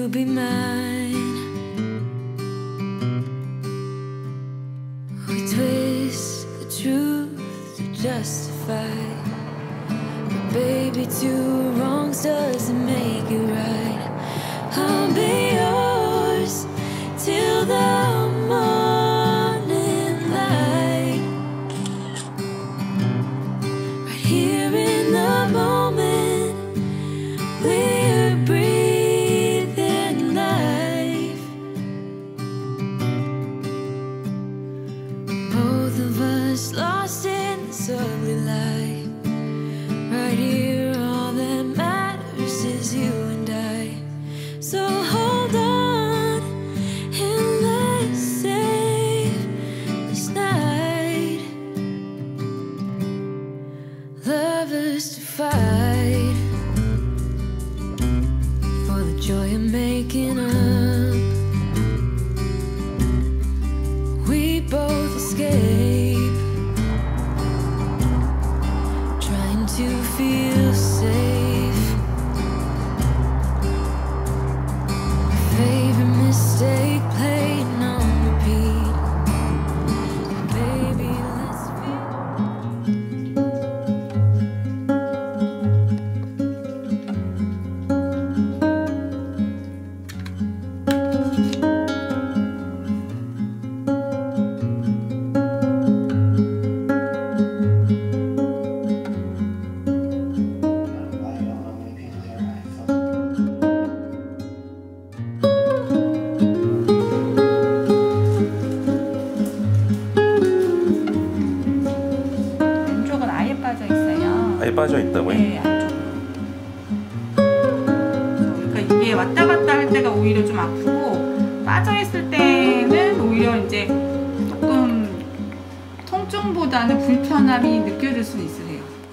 to be mine. We twist the truth to justify, but baby, two wrongs doesn't make it right. I'll be yours till the morning light, right here in the moment we're breathing life. Both of us lost in this ugly life. Right here, all that matters is you and I. So hold on and let's save this night. Lovers to fight for the joy of making up. We both escape, trying to feel safe. Favorite mistake playing on repeat. Baby, let's feel. 안쪽은 아예 빠져 있어요. 아예 빠져 있다고요? 네, 안쪽은. 그러니까 이게 왔다 갔다 할 때가 오히려 좀 아프고, 빠져 있을 때는 오히려 이제 조금 통증보다는 불편함이 느껴질 수 있으세요.